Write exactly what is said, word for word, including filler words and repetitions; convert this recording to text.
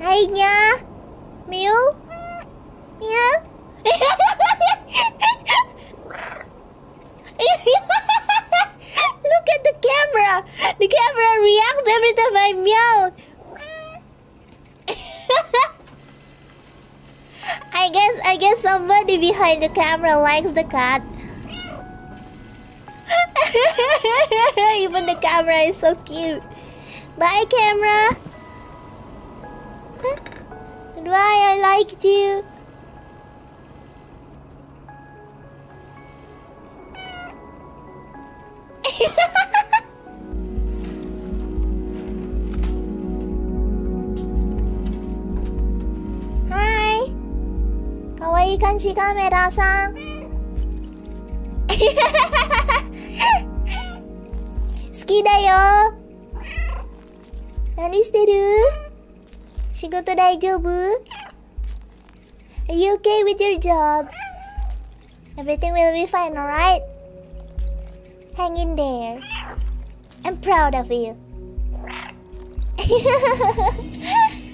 Hey, Nya. Mew. Yeah. Look at the camera. The camera reacts every time I meow. I guess I guess somebody behind the camera likes the cat. Even the camera is so cute. Bye, camera. Goodbye, I liked you. Hi. Kawaii kanji kamera-san. 好きだよ。何してる？仕事大丈夫？ Are you okay with your job? Everything will be fine, alright? Hang in there. I'm proud of you.